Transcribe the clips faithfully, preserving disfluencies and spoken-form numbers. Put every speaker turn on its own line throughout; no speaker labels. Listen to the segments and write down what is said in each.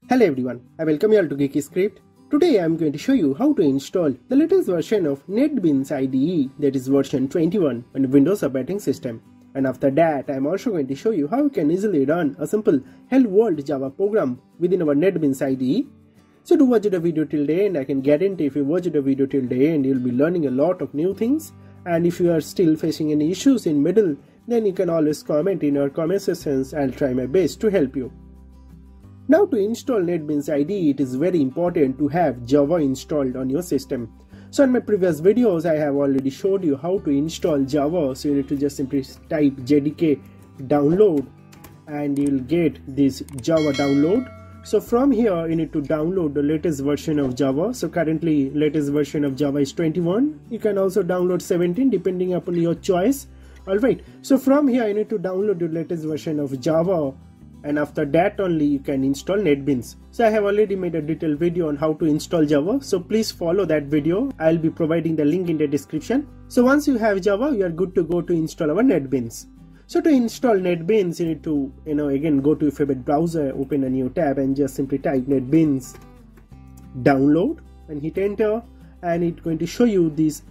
Hello everyone, I welcome you all to Geeky Script. Today I am going to show you how to install the latest version of NetBeans I D E, that is version twenty-one on Windows operating system. And after that I am also going to show you how you can easily run a simple Hello World Java program within our NetBeans I D E. So do watch the video till the end. I can guarantee if you watch the video till the end you will be learning a lot of new things. And if you are still facing any issues in middle, then you can always comment in our comment sections. I'll try my best to help you. Now to install NetBeans I D E, it is very important to have Java installed on your system. So in my previous videos, I have already showed you how to install Java. So you need to just simply type J D K download and you will get this Java download. So from here, you need to download the latest version of Java. So currently latest version of Java is twenty-one. You can also download seventeen depending upon your choice. Alright, so from here you need to download the latest version of Java. And after that only you can install NetBeans. So I have already made a detailed video on how to install Java. So please follow that video. I'll be providing the link in the description. So once you have Java, you are good to go to install our NetBeans. So to install NetBeans, you need to, you know, again go to your favorite browser, open a new tab and just simply type NetBeans download and hit enter. And it's going to show you this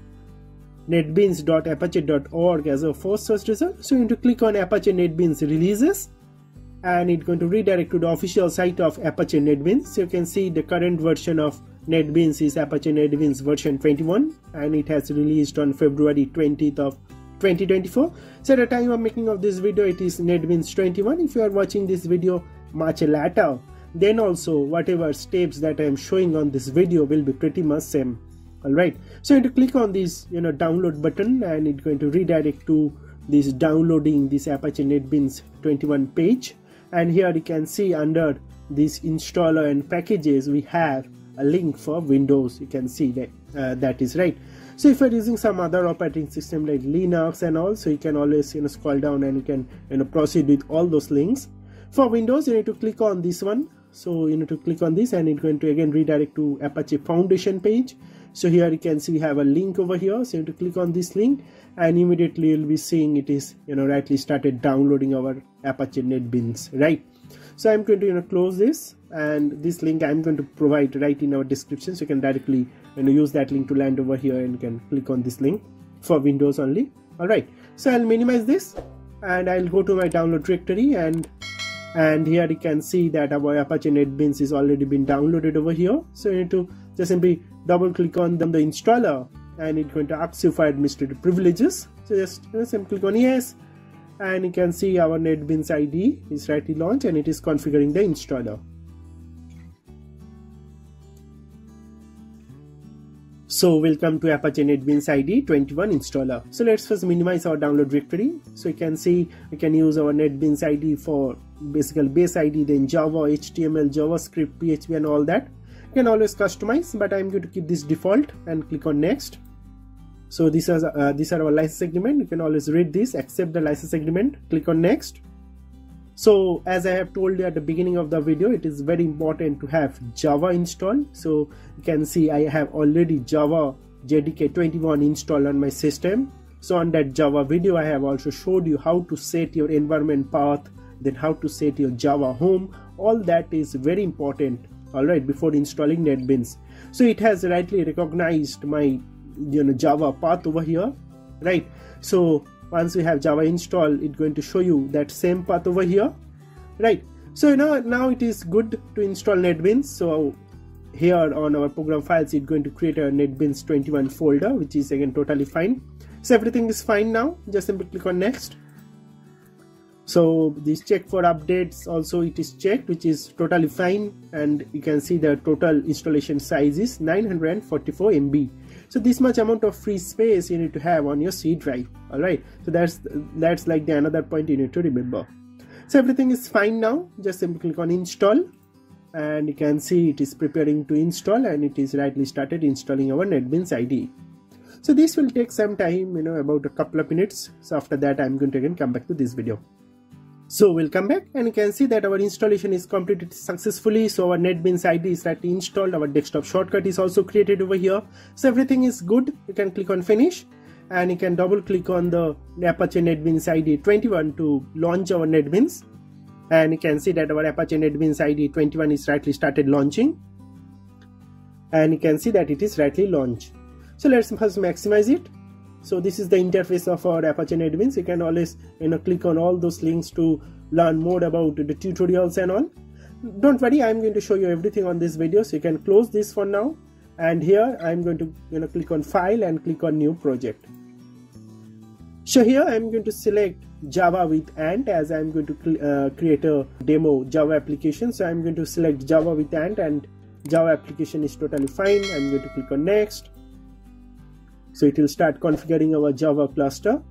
netbeans dot apache dot org as a first search result. So you need to click on Apache NetBeans releases. And it's going to redirect to the official site of Apache NetBeans. So you can see the current version of NetBeans is Apache NetBeans version twenty-one and it has released on February twentieth of twenty twenty-four. So at the time of making of this video, it is NetBeans twenty-one. If you are watching this video much later, then also whatever steps that I am showing on this video will be pretty much same. Alright, so you need to click on this you know download button and it's going to redirect to this downloading this Apache NetBeans twenty-one page. And here you can see under this installer and packages we have a link for Windows. You can see that uh, that is right. So if you're using some other operating system like Linux and all, so you can always you know scroll down and you can you know proceed with all those links. For Windows you need to click on this one. So you need to click on this and it's going to again redirect to Apache Foundation page. So here you can see we have a link over here. So you need to click on this link and immediately you'll be seeing it is you know rightly started downloading our Apache NetBeans, right? So I'm going to you know close this and this link I'm going to provide right in our description, so you can directly you know use that link to land over here and you can click on this link for Windows only. Alright, so I'll minimize this and I'll go to my download directory and and here you can see that our Apache NetBeans is already been downloaded over here. So you need to just simply double click on them, the installer, and it's going to ask you for administrative privileges. So just you know, simply click on yes, and you can see our NetBeans I D E is rightly launched and it is configuring the installer. So welcome to Apache NetBeans I D E twenty-one installer. So let's first minimize our download directory. So you can see we can use our NetBeans I D E for basically base I D E, then Java, H T M L, JavaScript, P H P and all that. You can always customize, but I'm going to keep this default and click on next. So this is uh, these are our license agreement. You can always read this, accept the license agreement, click on next. So as I have told you at the beginning of the video, it is very important to have Java installed. So you can see I have already Java J D K twenty-one installed on my system. So on that Java video, I have also showed you how to set your environment path, then how to set your Java home. All that is very important, alright, before installing NetBeans. So it has rightly recognized my you know Java path over here, right? So once you have Java installed, it's going to show you that same path over here, right? So you know now it is good to install NetBeans. So here on our program files, it's going to create a NetBeans twenty-one folder, which is again totally fine. So everything is fine now. Just simply click on next. So this check for updates also it is checked, which is totally fine, and you can see the total installation size is nine hundred forty-four M B. So this much amount of free space you need to have on your C drive. Alright, so that's that's like the another point you need to remember. So everything is fine now. Just simply click on install and you can see it is preparing to install and it is rightly started installing our NetBeans I D E. So this will take some time, you know about a couple of minutes. So after that I'm going to again come back to this video. So we'll come back and you can see that our installation is completed successfully. So our NetBeans I D E is rightly installed. Our desktop shortcut is also created over here. So everything is good. You can click on finish and you can double click on the Apache NetBeans I D E twenty-one to launch our NetBeans. and you can see that our Apache NetBeans I D E twenty-one is rightly started launching, and you can see that it is rightly launched. So let's first maximize it. So this is the interface of our Apache NetBeans. You can always you know click on all those links to learn more about the tutorials and all. Don't worry, I'm going to show you everything on this video, so you can close this for now. And here I'm going to you know click on file and click on new project. So here I'm going to select Java with Ant, as I'm going to uh, create a demo Java application. So I'm going to select Java with Ant, and Java application is totally fine. I'm going to click on next. So it will start configuring our Java cluster,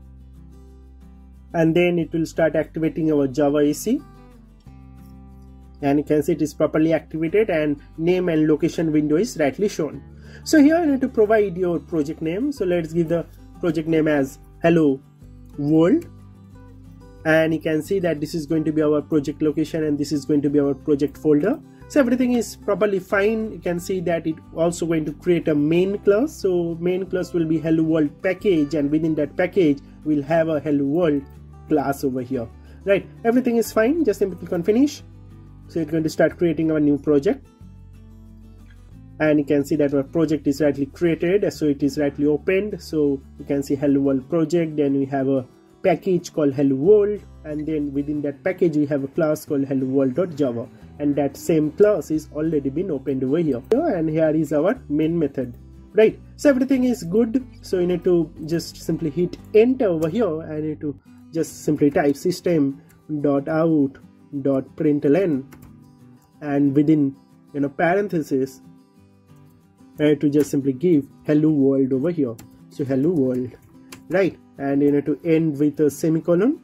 and then it will start activating our Java A C, and you can see it is properly activated and name and location window is rightly shown. So here you need to provide your project name. So let's give the project name as Hello World, and you can see that this is going to be our project location and this is going to be our project folder. So everything is properly fine. You can see that it also going to create a main class. So main class will be Hello World package, and within that package we'll have a Hello World class over here. Right, everything is fine. Just simply click on finish. So it's going to start creating our new project, and you can see that our project is rightly created, so it is rightly opened. So you can see Hello World project, then we have a package called Hello World, and then within that package we have a class called hello world.java, and that same class is already been opened over here. And here is our main method. Right, so everything is good. So you need to just simply hit enter over here, and you need to just simply type system dot out dot println, and within you know parenthesis I have to just simply give hello world over here. So hello world, right, and you need to end with a semicolon.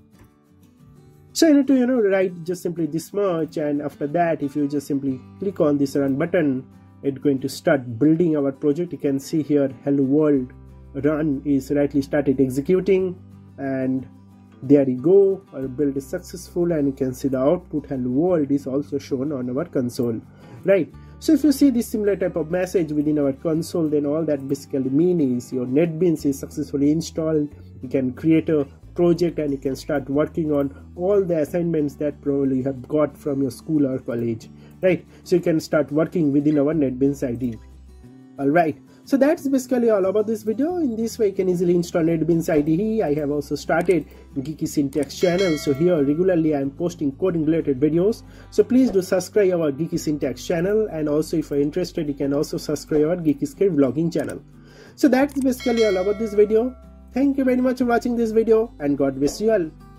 So you need to you know write just simply this much, and after that if you just simply click on this run button, it's going to start building our project. You can see here hello world run is rightly started executing, and there you go, our build is successful, and you can see the output hello world is also shown on our console. Right, so if you see this similar type of message within our console, then all that basically means is your NetBeans is successfully installed. You can create a project and you can start working on all the assignments that probably you have got from your school or college. Right, so you can start working within our NetBeans I D E. Alright, so that's basically all about this video. In this way you can easily install NetBeans I D E. I have also started Geeky Syntax channel, so here regularly I am posting coding related videos, so please do subscribe our Geeky Syntax channel, and also if you are interested you can also subscribe our Geeky Script vlogging channel. So that's basically all about this video. Thank you very much for watching this video, and God bless you all.